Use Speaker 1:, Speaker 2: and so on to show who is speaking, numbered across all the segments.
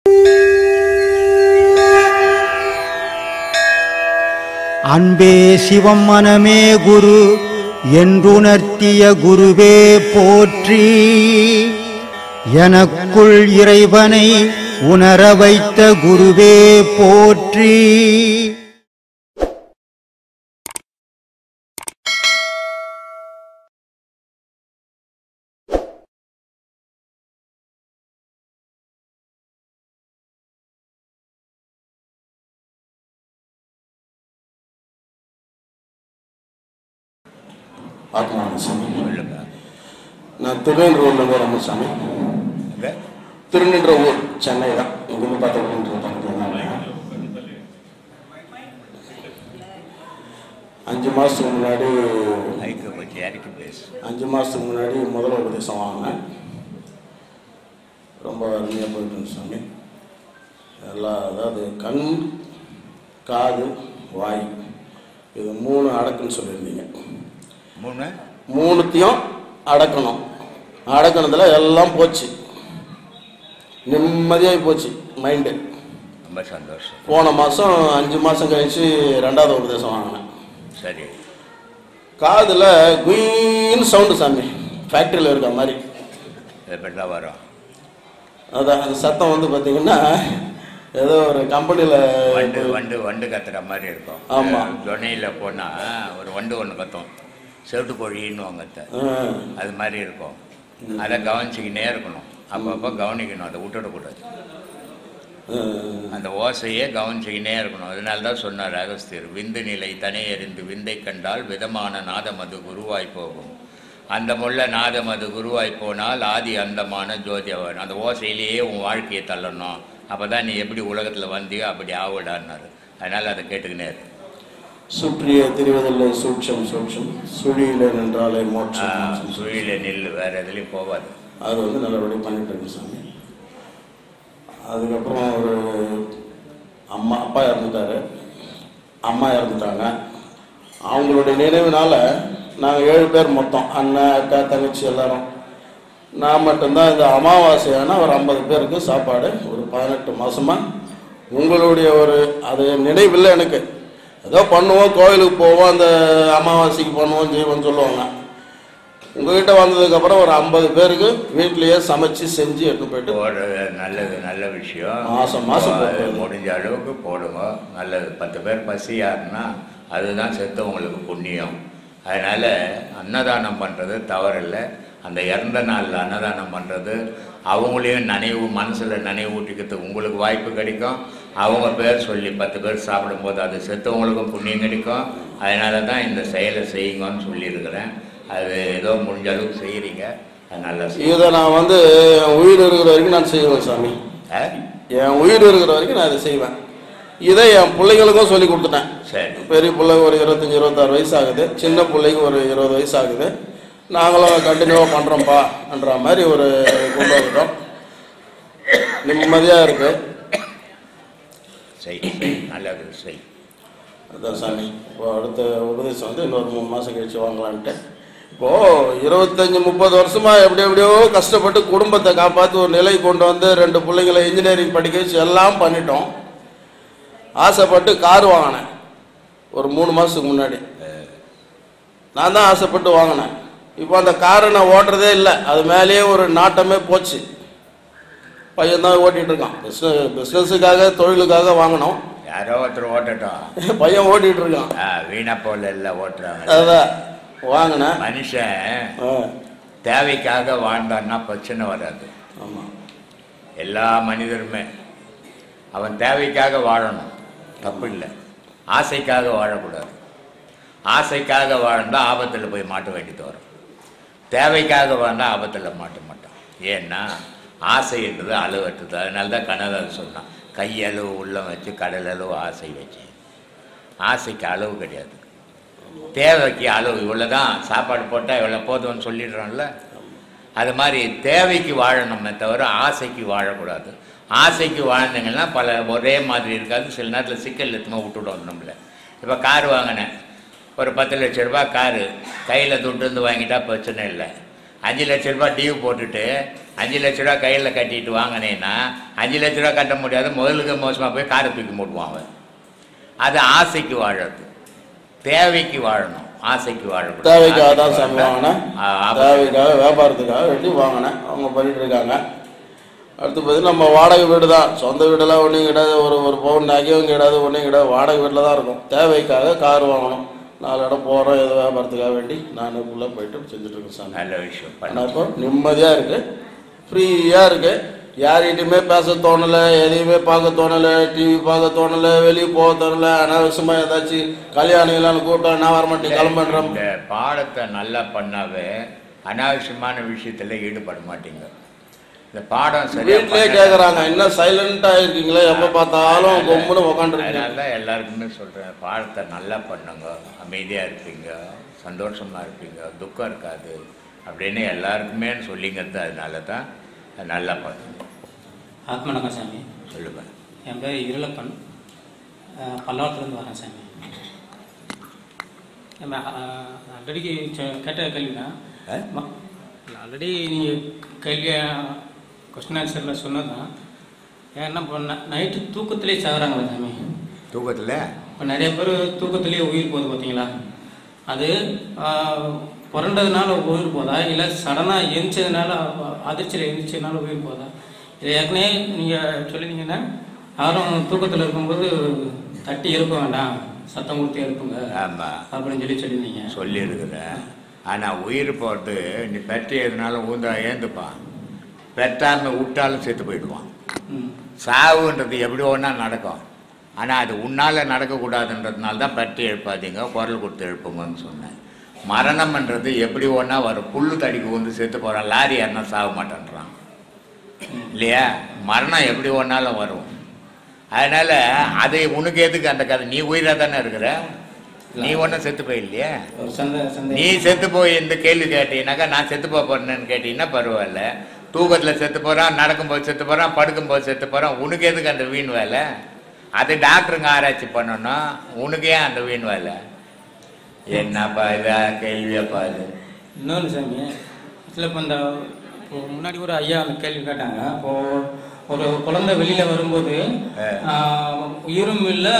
Speaker 1: அன்பே சிவம் மனமே குரு என்றுணர்த்திய குருவே போற்றி. எனக்குள் இறைவனை உணர வைத்த குருவே போற்றி.
Speaker 2: ஆத்மானசாமி நான் திருநின்ற ராமசாமி. திருநின்ற ஊர் சென்னை தான். இங்கிருந்து 10 கிலோமீட்டர் 5 மாதத்துக்கு முன்னாடி 5 மாதத்துக்கு முன்னாடி முதல் உபதேசம் வாங்கினேன். ரொம்ப அருமையாக போயிட்டு சாமி. அதாவது கண், காது, வாய் இது 3 அடக்குன்னு சொல்லியிருந்தீங்க. 3த்தையும் அடக்கணும். அடக்கணத்தில் எல்லாம் போச்சு, நிம்மதியாகி போச்சு மைண்டு.
Speaker 3: ரொம்ப சந்தோஷம்.
Speaker 2: போன மாதம் 5 மாதம் கழிச்சு 2வது உபதேசம் வாங்கினேன்.
Speaker 3: சரி.
Speaker 2: காதில் குயின்னு சவுண்டு சாமி, ஃபேக்ட்ரியில் இருக்க மாதிரி
Speaker 3: எப்படிலாம் வரும்.
Speaker 2: அதான் அந்த சத்தம் வந்து பார்த்தீங்கன்னா ஏதோ ஒரு கம்பெனியில்
Speaker 3: வண்டு கத்துற மாதிரி இருக்கும்.
Speaker 2: ஆமாம்.
Speaker 3: ஜொனையில் போனால் ஒரு வண்டு ஒன்று கத்தும், செவிட்டு கோழின்னு வாங்கத்த அது மாதிரி இருக்கும். அதை கவனிச்சிக்கினே இருக்கணும், அப்பப்போ கவனிக்கணும், அதை விட்டுடக்கூடாது. அந்த ஓசையே கவனிச்சிக்கினே இருக்கணும். அதனால தான் சொன்னார் அகஸ்தியர், விந்து நிலை தனி எறிந்து விந்தை கண்டால் விதமான நாதம் அது குருவாய் போகும். அந்த முள்ள நாதம் அது குருவாய் போனால் ஆதி அந்தமான ஜோதியவன். அந்த ஓசையிலேயே உன் வாழ்க்கையை தள்ளணும், அப்போ தான் நீ எப்படி உலகத்தில் வந்தியோ அப்படி ஆவிடான்னாரு. அதனால் அதை கேட்டுக்கினே இருக்கு.
Speaker 2: சுற்றிய திரிவதில்லை சூட்சம் சூட்சம் சுழியில நின்றாலே மோட்சம்.
Speaker 3: சுழியில நெல் வேறு எதுலேயும் போகாது.
Speaker 2: அது வந்து நல்லபடி பண்ணிட்டு இருக்கு சாமி. அதுக்கப்புறம் ஒரு அப்பா இறந்துட்டாரு, அம்மா இறந்துட்டாங்க. அவங்களுடைய நினைவுனால நாங்கள் 7 பேர் மொத்தம், அண்ணன் அக்கா தங்கச்சி எல்லாரும். நான் மட்டும்தான் இந்த அமாவாசையான ஒரு 50 பேருக்கு சாப்பாடு ஒரு 18 மாதமாக. உங்களுடைய ஒரு அது நினைவில்லை எனக்கு. ஏதோ பண்ணுவோம், கோயிலுக்கு போவோம், அந்த அமாவாசைக்கு பண்ணுவோம் செய்வோம்னு சொல்லுவாங்க. உங்ககிட்ட வந்ததுக்கப்புறம் ஒரு 50 பேருக்கு வீட்லேயே சமைச்சு செஞ்சு எடுத்து போயிட்டு
Speaker 3: நல்லது, நல்ல விஷயம்.
Speaker 2: மாதம்
Speaker 3: முடிஞ்ச அளவுக்கு போடுங்க, நல்லது. 10 பேர் பசியாருன்னா அதுதான் செத்தவங்களுக்கு புண்ணியம். அதனால் அன்னதானம் பண்ணுறது தவறில்லை. அந்த இறந்த நாளில் அன்னதானம் பண்ணுறது அவங்களையும் மனசில் நினைவூட்டிக்கிறதுக்கு உங்களுக்கு வாய்ப்பு கிடைக்கும். அவங்க பேர் சொல்லி 10 பேர் சாப்பிடும்போது அது செத்தவங்களுக்கும் புண்ணியம் கிடைக்கும். அதனால தான் இந்த செயலை செய்யுங்கன்னு சொல்லியிருக்கிறேன். அது ஏதோ முடிஞ்ச அளவுக்கு செய்கிறீங்க, அது நல்லா செய்யுங்க.
Speaker 2: இதை நான் வந்து என் உயிர் இருக்கிற வரைக்கும் நான் செய்வேன் சாமி. என் உயிர் இருக்கிற வரைக்கும் நான் இதை செய்வேன். இதை என் பிள்ளைங்களுக்கும் சொல்லி கொடுத்துட்டேன்.
Speaker 3: சரி. பெரிய
Speaker 2: பிள்ளை ஒரு 25-26 வயசு ஆகுது, சின்ன பிள்ளைக்கு ஒரு 20 வயசு ஆகுது. நாங்களும் கண்டினியூவாக பண்ணுறோம்ப்பான்ற மாதிரி ஒரு கொண்டு வந்துட்டோம். நிம்மதியாக இருக்கு.
Speaker 3: சரி, நல்லது, சரி.
Speaker 2: அதுதான் சாமி. இப்போ அடுத்த உபதேசம் வந்து இன்னொரு 3 மாதம் கழிச்சு வாங்கலான்ட்டு. இப்போது 25-30 வருஷமாக எப்படியோ கஷ்டப்பட்டு குடும்பத்தை காப்பாற்றி ஒரு நிலை கொண்டு வந்து 2 பிள்ளைங்களை இன்ஜினியரிங் படிக்க வச்சு எல்லாம் பண்ணிட்டோம். ஆசைப்பட்டு கார் வாங்கினேன் ஒரு 3 மாதத்துக்கு முன்னாடி. நான் தான் ஆசைப்பட்டு வாங்கினேன். இப்போ அந்த காரை நான் ஓட்டுறதே இல்லை, அது மேலேயே ஒரு நாட்டமே போச்சு. பையன் தான் ஓட்டிகிட்டு இருக்கான். பிஸ்னஸுக்காக தொழிலுக்காக வாங்கினோம்.
Speaker 3: யாரோ ஒருத்தர் ஓட்டட்டும்,
Speaker 2: பையன் ஓட்டிகிட்டு இருக்கான்.
Speaker 3: வீணா போல இல்லை ஓட்டுறாங்க.
Speaker 2: அதான் வாங்கினேன்.
Speaker 3: மனுஷன் தேவைக்காக வாழ்ந்தான்னா பிரச்சனை வராது.
Speaker 2: ஆமாம்.
Speaker 3: எல்லா மனிதருமே அவன் தேவைக்காக வாழணும், தப்பு இல்லை. ஆசைக்காக வாழக்கூடாது. ஆசைக்காக வாழ்ந்தால் ஆபத்தில் போய் மாட்ட வேண்டியது வரும். தேவைக்காக வாழ்ந்தால் ஆபத்தில் மாட்ட மாட்டான். ஏன்னா ஆசைன்றது அளவற்றது. அதனால தான் கண்ணதாசன் சொன்னான், கையளவு உள்ளம் வச்சு கடல் அளவு ஆசை வச்சு. ஆசைக்கு அளவு கிடையாது, தேவைக்கு அளவு. இவ்வளோ தான் சாப்பாடு போட்டால் இவ்வளோ போதும்னு சொல்லிடுறோம்ல. அது மாதிரி தேவைக்கு வாழணுமே தவிர ஆசைக்கு வாழக்கூடாது. ஆசைக்கு வாழ்ந்தீங்கன்னா பல ஒரே மாதிரி இருக்காது. சில நேரத்தில் சிக்கல் எத்துமா விட்டுவிடும் நம்மளை. இப்போ கார் வாங்கினேன், ஒரு 10 லட்ச ரூபா காரு கையில் துட்டு வந்து வாங்கிட்டா பிரச்சனை இல்லை. 5 லட்ச ரூபா டியூ போட்டுட்டு 5 லட்ச ரூபா கையில் கட்டிட்டு வாங்கினேன்னா 5 லட்ச ரூபா கட்ட முடியாது, முதலுக்கு மோசமாக போய் காரை தூக்கி மூட்டுவாங்க. அது ஆசைக்கு வாழறது, தேவைக்கு வாழணும், ஆசைக்கு வாழணும்.
Speaker 2: தேவைக்காக தான் சாமி வாங்கினேன், தேவைக்காக வியாபாரத்துக்காக வேண்டி வாங்கினேன். அவங்க பண்ணிட்டு இருக்காங்க. அடுத்து பார்த்தீங்கன்னா நம்ம வாடகை வீடு தான், சொந்த வீடெல்லாம் ஒன்றும் கிடையாது. ஒரு பவுன் நகையும் கிடையாது, ஒன்றும் கிடையாது. வாடகை வீட்டில் தான் இருக்கும். தேவைக்காக கார் வாங்கணும், 4 இடம் போகிறோம், ஏதோ வியாபாரத்துக்காக வேண்டி நான் உள்ளே போயிட்டு செஞ்சுட்ருக்கேன் சாமி.
Speaker 3: நல்ல விஷயம்.
Speaker 2: ஆனால் இப்போ நிம்மதியாக இருக்குது, ஃப்ரீயாக இருக்குது. யார்கிட்டையுமே பேச தோணலை, எதையுமே பார்க்க தோணலை, டிவி பார்க்க தோணலை, வெளியே போக தோணலை. அனாவசியமாக ஏதாச்சும் கல்யாணம் கூட்டம் நான் வரமாட்டேன் கிளம்புறேன்.
Speaker 3: இந்த பாடத்தை நல்லா பண்ணாவே அனாவசியமான விஷயத்தில் ஈடுபட மாட்டீங்க. இந்த பாடம் சரியா
Speaker 2: வீட்டிலே கேட்குறாங்க, என்ன சைலண்டாக இருக்கீங்களா, எப்போ பார்த்தாலும் கொம்முன்னு உக்காந்துருக்கீங்க.
Speaker 3: அதனால தான் எல்லாருக்குமே சொல்கிறேன், பாடத்தை நல்லா பண்ணுங்க, அமைதியாக இருப்பீங்க, சந்தோஷமாக இருப்பீங்க, துக்கம் இருக்காது அப்படின்னு எல்லாருக்குமே சொல்லிங்கிறது. அதனால தான் நல்லா பண்ணுங்க.
Speaker 4: ஆத்மநகர் சாமி.
Speaker 3: சொல்லுவேன்.
Speaker 4: என் பேர் இருளப்பன், பல்லாவரத்துலேருந்து வரேன் சாமி. ஆல்ரெடி கேட்ட கேள்வினா ஆல்ரெடி நீங்கள் கேள்வியை கொஸ்டின் ஆன்சரில் சொன்னது தான். ஏன்னா இப்போ நைட்டு தூக்கத்திலே சாகுறாங்களே சாமி.
Speaker 3: தூக்கத்தில்
Speaker 4: இப்போ நிறைய பேர் தூக்கத்திலேயே உயிர் போகுது பார்த்தீங்களா? அது புரண்டதுனால உயிர் போதா, இல்லை சடனாக எரிச்சதுனால அதிர்ச்சியில் எரிச்சதுனால உயிர் போதா? இதை ஏற்கனவே நீங்கள் சொல்லினீங்கன்னா யாரும் தூக்கத்தில் இருக்கும்போது தட்டி எழுப்ப வேண்டாம், சத்தம் கொடுத்து எழுப்புங்க அப்படின்னு சொல்லியிருந்தீங்க.
Speaker 3: சொல்லியிருக்கிறேன். ஆனால் உயிர் போட்டு நீ பெற்று எதுனாலும் ஊந்தா ஏந்துப்பான், பெற்றாமல் விட்டாலும் செத்து போயிடுவான். சாவுன்றது எப்படி ஒன்றா நடக்கும். ஆனால் அது உன்னால் நடக்கக்கூடாதுன்றதுனால தான் பெற்று எழுப்பாதீங்க, குரல் கொடுத்து எழுப்புங்கன்னு சொன்னேன். மரணம்ன்றது எப்படி ஒன்றா வரும். புல்லு தடிக்கு வந்து செத்து போகிறான், லாரி யாருன்னா சாக மாட்டேன்றான் இல்லையா? மரணம் எப்படி ஒன்றாலும் வரும். அதனால் அது உனக்கு எதுக்கு அந்த கதை? நீ உயிராக தானே இருக்கிற, நீ ஒன்றும் செத்து போயில்லையே. நீ செத்து போய் இந்த கேள்வி கேட்டீங்கன்னாக்கா நான் செத்து போறேன்னு கேட்டீங்கன்னா பரவாயில்ல. தூக்கத்தில் செத்து போகிறான், நடக்கும்போது செத்து போகிறான், படுக்கும்போது செத்து போகிறான். உனக்கு எதுக்கு அந்த வீண் வேலை? அது டாக்டருங்க ஆராய்ச்சி பண்ணணும், உனக்கு ஏன் அந்த வீண் வேலை? என்னப்பா இதா கேள்வியாப்பா இது?
Speaker 4: இன்னொன்று சாமி, இதில் இப்போ இந்த முன்னாடி ஒரு ஐயா அந்த கேள்வி கேட்டாங்க. இப்போது ஒரு குழந்தை வெளியில் வரும்போது உயிரும் இல்லை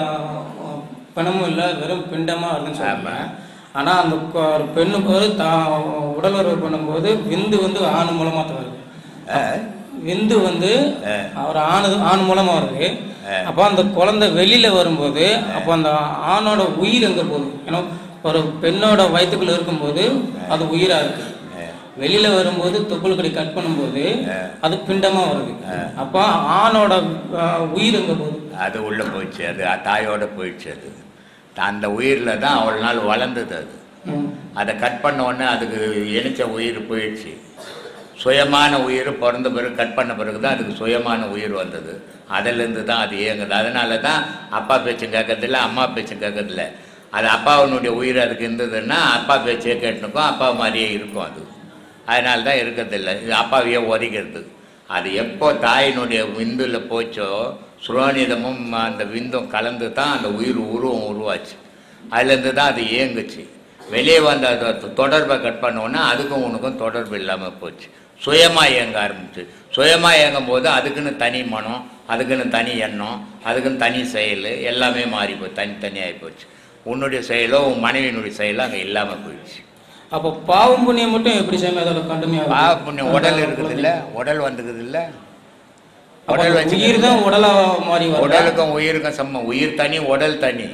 Speaker 4: பணமும் இல்லை, வெறும் பிண்டமாக வருதுன்னு சொல்லுவாங்க. ஆனால் அந்த ஒரு பெண்ணுக்கு ஒரு உடல் உறவு பண்ணும்போது விந்து வந்து ஆண் மூலமாக தான் வருது. விந்து வந்து அவர் ஆண் மூலமாக வருது. அப்போ அந்த குழந்தை வெளியில் வரும்போது அப்போ அந்த ஆணோட உயிர் எங்கே போகுது? ஏன்னா ஒரு பெண்ணோட வயிற்றுக்குள்ள இருக்கும்போது அது உயிராக இருக்கு. வெளியில் வரும்போது தொப்புள் கடி கட் பண்ணும்போது அது பிண்டமாக வருது. அப்போ ஆணோட உயிர் எங்கே போகுது?
Speaker 3: அது உள்ளே போயிடுச்சு, அது தாயோட போயிடுச்சு. அது அந்த உயிரில் தான் அவ்வளோ நாள் வளர்ந்தது. அது அதை கட் பண்ண உடனே அதுக்கு இணைச்ச உயிர் போயிடுச்சு. சுயமான உயிர் பிறந்த பிறகு கட் பண்ண பிறகு தான் அதுக்கு சுயமான உயிர் வந்தது. அதிலேருந்து தான் அது இயங்குது. அதனால தான் அப்பா பேச்சும் கேட்கறதில்ல, அம்மா பேச்சும் கேட்கறதில்ல. அது அப்பாவினுடைய உயிர் அதுக்கு இருந்ததுன்னா அப்பா பேச்சே கேட்டுனுக்கும், அப்பா மாதிரியே இருக்கும். அது அதனால தான் இருக்கிறதில்ல, இது அப்பாவையே உதைக்கிறது. அது எப்போ தாயினுடைய விந்துல போச்சோ சுரோனிதமும் அந்த விந்தும் கலந்து தான் அந்த உயிர் உருவாச்சு. அதுலேருந்து தான் அது இயங்குச்சு. வெளியே வந்த தொடர்பை கட் பண்ணோன்னா அதுக்கும் உனக்கும் தொடர்பு இல்லாமல் போச்சு. சுயமாக இயங்க ஆரம்பிச்சு. சுயமாக இயங்கும் போது அதுக்குன்னு தனி மனம், அதுக்குன்னு தனி எண்ணம், அதுக்குன்னு தனி செயல் எல்லாமே மாறி போய் தனித்தனியாகி போச்சு. உன்னுடைய செயலோ உன் மனைவியினுடைய செயலோ அங்கே இல்லாமல் போயிடுச்சு.
Speaker 4: அப்போ பாவம் புண்ணியம் மட்டும் எப்படி சாமி அதோட கண்டுமையாக?
Speaker 3: பாவ புண்ணியம் உடல் இருக்குது இல்லை, உடல் வந்துக்குது இல்லை, உடல் வச்சு
Speaker 4: உயிர் தான் உடலாக மாறி வரும்.
Speaker 3: உடலுக்கும் உயிருக்கும் சமம். உயிர் தனி, உடல் தனி.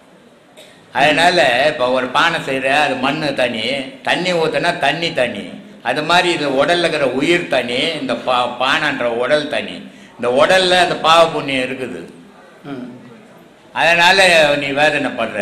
Speaker 3: அதனால இப்போ ஒரு பானை செய்கிற அது மண் தனி, தண்ணி ஊற்றினா தண்ணி தனி. அது மாதிரி இது உடலில் இருக்கிற உயிர் தனி, இந்த பானைன்ற உடல் தனி. இந்த உடலில் அந்த பாவ புண்ணியம் இருக்குது. அதனால நீ வேதனைப்படுற.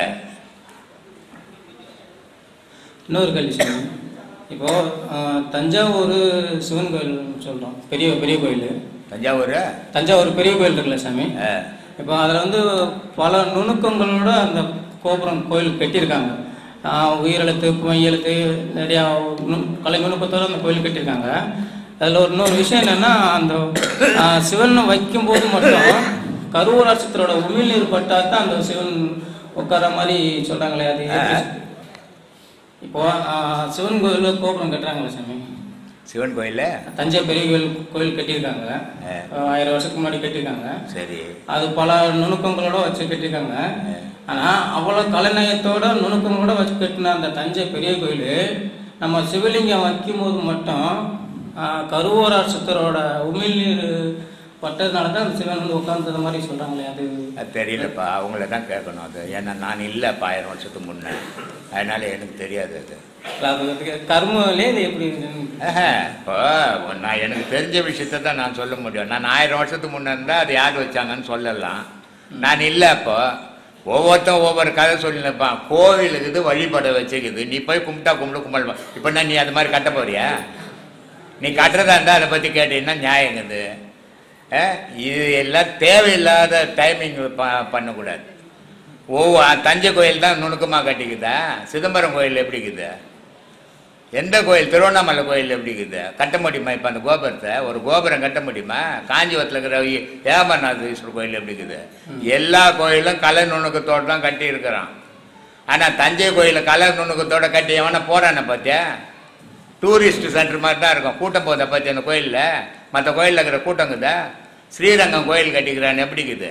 Speaker 4: இன்னொரு கேள்வி சாமி, இப்போது தஞ்சாவூர் சிவன் கோயில் சொல்கிறோம், பெரிய பெரிய கோயில். தஞ்சாவூர் பெரிய கோயில் இருக்குல்ல சாமி, இப்போ அதில் வந்து பல நுணுக்கங்களோட அந்த கோபுரம் கோயில் கட்டியிருக்காங்க. உயிரெழுத்து மையெழுத்து நிறையா கலை நுணுக்கத்தோடு அந்த கோயில் கட்டியிருக்காங்க. அதில் இன்னொரு விஷயம் என்னென்னா, அந்த சிவன் வைக்கும்போது மட்டும் கருவூர் நட்சத்திரோட உமிழ்நீர் பட்டால் தான் அந்த சிவன் உட்கார மாதிரி சொல்கிறாங்களே, அது இப்போ சிவன் கோயிலில் கோபுரம் கட்டுறாங்களே சாமி,
Speaker 3: சிவன் கோயிலில்
Speaker 4: தஞ்சை பெரிய கோயில் கட்டியிருக்காங்க. 1000 வருஷத்துக்கு முன்னாடி கட்டியிருக்காங்க.
Speaker 3: சரி,
Speaker 4: அது பல நுணுக்கங்களோட வச்சு கட்டியிருக்காங்க. ஆனால் அவ்வளோ கலைநயத்தோட நுணுக்கங்களோட வச்சு கட்டின அந்த தஞ்சை பெரிய கோயில் நம்ம சிவலிங்கம் வைக்கும்போது மட்டும் கருவூரார் சித்தரோட உமிழ்நீர் பட்டதுனால தான் அந்த சிவன் வந்து உட்காந்துத மாதிரி சொல்கிறாங்களே, அது
Speaker 3: தெரியலப்பா. அவங்கள தான் கேட்கணும் அது. ஏன்னா நான் இல்லைப்பா 1000 வருஷத்துக்கு முன்னே, அதனால எனக்கு தெரியாது அது.
Speaker 4: கர்மலே இது எப்படி?
Speaker 3: இப்போ நான் எனக்கு தெரிஞ்ச விஷயத்த தான் நான் சொல்ல முடியும். நான் 1000 வருஷத்துக்கு முன்னே இருந்தால் அது யார் வச்சாங்கன்னு சொல்லலாம். நான் இல்லை. அப்போ ஒவ்வொருத்தரும் ஒவ்வொரு கதை சொல்லியிருப்பான். கோவில் இருக்குது, வழிபட வச்சுக்குது, நீ போய் கும்பிட்டா கும்பிடுவா. இப்போ நான் நீ அது மாதிரி கட்ட போறியா? நீ கட்டுறதா இருந்தால் அதை பற்றி கேட்டீங்கன்னா நியாயங்குது. இது எல்லாம் தேவையில்லாத டைமிங் பண்ணக்கூடாது. தஞ்சை கோயில் தான் நுணுக்கமாக கட்டிக்குதா? சிதம்பரம் கோயில் எப்படி இருக்குது? எந்த கோயில்? திருவண்ணாமலை கோயில் எப்படி இருக்குது? கட்ட முடியுமா? இப்போ அந்த கோபுரத்தை ஒரு கோபுரம் கட்ட முடியுமா? காஞ்சிபுரத்தில் இருக்கிற ஏமநாதீஸ்வரர் கோயில் எப்படி இருக்குது? எல்லா கோயிலும் கலை நுணுக்கத்தோடு தான் கட்டி இருக்கிறான். ஆனால் தஞ்சை கோயிலில் கலை நுணுக்கத்தோடு கட்டி எவனா போகிறான பார்த்தியா? டூரிஸ்ட் சென்டர் மாதிரி தான் இருக்கும். கூட்டம் போதை பார்த்தியா அந்த கோயிலில்? மற்ற கோயிலில் இருக்கிற கூட்டங்குதா? ஸ்ரீரங்கம் கோயில் கட்டிக்கிறான்னு எப்படி இருக்குது?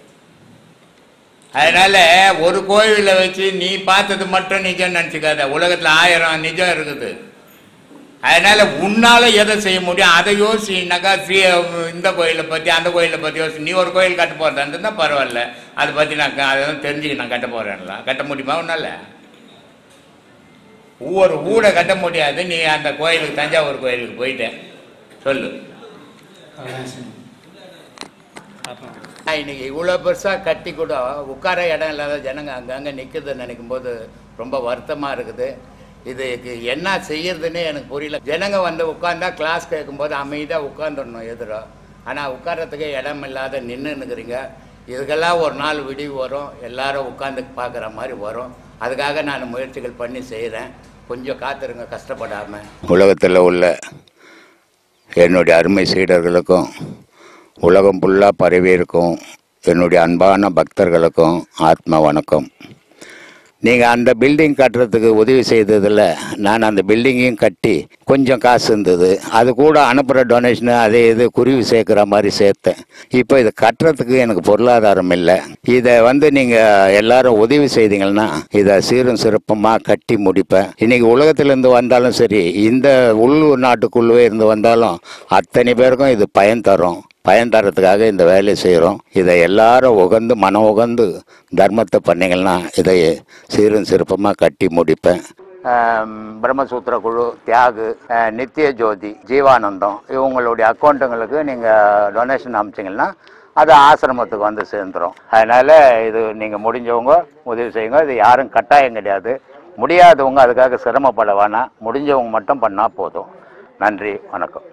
Speaker 3: அதனால ஒரு கோவிலை வச்சு நீ பார்த்தது மட்டும் நிஜம் நினச்சிக்காத. உலகத்தில் 1000 நிஜம் இருக்குது. அதனால உன்னால எதை செய்ய முடியும் அதை யோசினாக்கா, இந்த கோயிலை பற்றி அந்த கோயிலை பற்றி யோசி. நீ ஒரு கோயில் கட்ட போகிறதா இருந்தால் பரவாயில்ல, அதை பற்றி நான் அதெல்லாம் தெரிஞ்சுக்க நான் கட்ட போகிறேன்லாம். கட்ட முடியுமா உன்னால? ஒவ்வொரு ஊரை கட்ட முடியாது. நீ அந்த கோயிலுக்கு தஞ்சாவூர் கோயிலுக்கு போயிட்டேன் சொல்லு. இன்னைக்கு இவ்வளோ பெருசாக கட்டி கூட உட்கார இடம் இல்லாத ஜனங்க அங்கங்கே நிற்குதுன்னு நினைக்கும் போது ரொம்ப வருத்தமாக இருக்குது. இதுக்கு என்ன செய்யறதுன்னு எனக்கு புரியல. ஜனங்க வந்து உட்காந்தா கிளாஸ் கேட்கும்போது அமைதியாக உட்காந்துடணும் எதிரோ. ஆனால் உட்காரத்துக்கு இடம் இல்லாத நின்றுன்னுக்குறீங்க. இதுக்கெல்லாம் ஒரு நாள் விடிவு வரும், எல்லாரும் உட்காந்து பார்க்குற மாதிரி வரும். அதுக்காக நான் முயற்சிகள் பண்ணி செய்கிறேன். கொஞ்சம் காத்திருங்க, கஷ்டப்படாமல். உலகத்தில் உள்ள என்னுடைய அருமை சீடர்களுக்கும் உலகம் ஃபுல்லாக பரவி இருக்கும் என்னுடைய அன்பான பக்தர்களுக்கும் ஆத்ம வணக்கம். நீங்கள் அந்த பில்டிங் கட்டுறதுக்கு உதவி செய்ததில் நான் அந்த பில்டிங்கையும் கட்டி கொஞ்சம் காசு இருந்தது, அது கூட அனுப்புகிற டொனேஷனு அதே இது குருவி சேர்க்குற மாதிரி சேர்த்தேன். இப்போ இதை கட்டுறதுக்கு எனக்கு பொருளாதாரம் இல்லை. இதை நீங்கள் எல்லாரும் உதவி செய்தீங்கன்னா இதை சீரும் சிறப்பமாக கட்டி முடிப்பேன். இன்றைக்கி உலகத்திலேருந்து வந்தாலும் சரி, இந்த உள்ளூர் நாட்டுக்குள்ளே இருந்து வந்தாலும் அத்தனை பேருக்கும் இது பயன் தரும். பயன் தரத்துக்காக இந்த வேலையை செய்கிறோம். இதை எல்லாரும் உகந்து மனம் உகந்து தர்மத்தை பண்ணிங்கன்னா இதை சீரும் சிறப்பமாக கட்டி முடிப்பேன். பிரம்மசூத்திர குழு, தியாகு, நித்திய ஜோதி, ஜீவானந்தம் இவங்களுடைய அக்கௌண்ட்டுங்களுக்கு நீங்கள் டொனேஷன் அனுப்பிச்சிங்கன்னா அது ஆசிரமத்துக்கு வந்து சேர்ந்துடும். அதனால் இது நீங்கள் முடிஞ்சவங்க உதவி செய்யுங்க. இது யாரும் கட்டாயம் கிடையாது. முடியாதவங்க அதுக்காக சிரமப்பட வேணாம். முடிஞ்சவங்க மட்டும் பண்ணால் போதும். நன்றி, வணக்கம்.